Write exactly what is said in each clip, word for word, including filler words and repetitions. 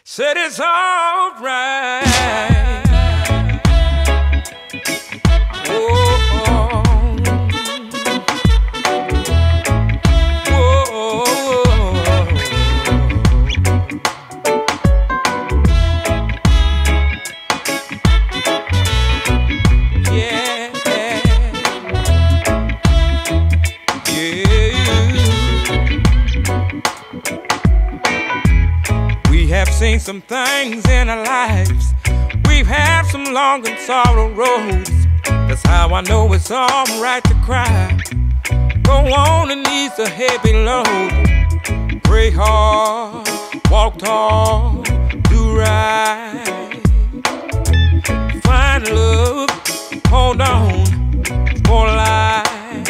said it's all right. Oh, oh. Whoa. Yeah. We have seen some things in our lives. We've had some long and sorrow roads. That's how I know it's alright to cry. Go on and ease a heavy load. Pray hard, walk tall, do right. Find love, hold on for life.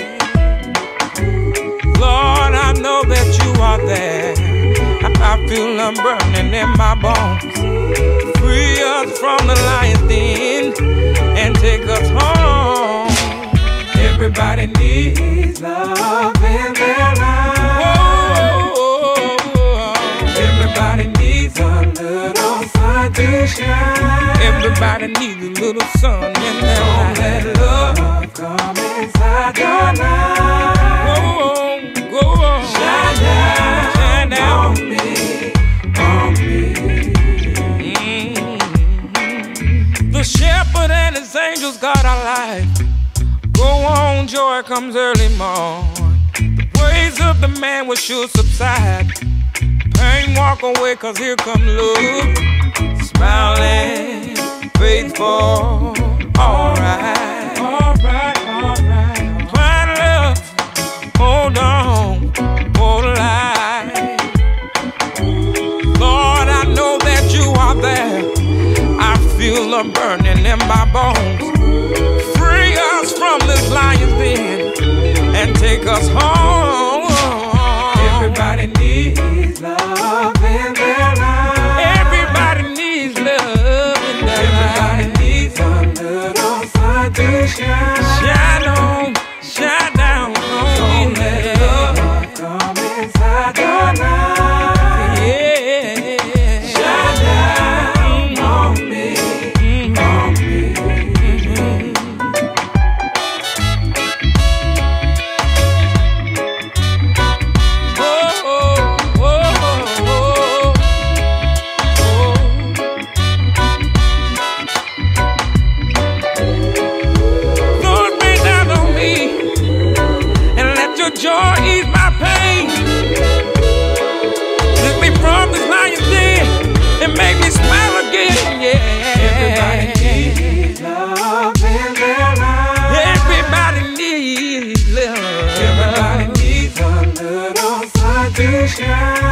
Lord, I know that you are there. I feel them burning in my bones. Free us from the lion's den and take us home. Everybody needs love in their life. Whoa. Everybody needs a little sun to shine. Everybody needs a little sun in their life. Don't let love come inside your life. Whoa, go on. Shine down, shine down on me. The shepherd and his angels guard our life. Go on, joy comes early morn. The ways of the man will sure subside. Pain walk away, cause here come love. Smiling, faithful, alright. Alright, alright. Find love, hold on, hold light. Lord, I know that you are there. I feel them burning in my bones. Free us from this lion's den and take us home. Everybody needs love in their life. Everybody needs love in their life. Everybody needs a little sun to shine. Shine on, shine down on. Don't let love come inside your life. Yeah. Shine down on me. Joy ease my pain. Lift me from this lion's den and make me smile again. Yeah. Everybody needs love in their life. Everybody needs love. Everybody needs a little sun to shine.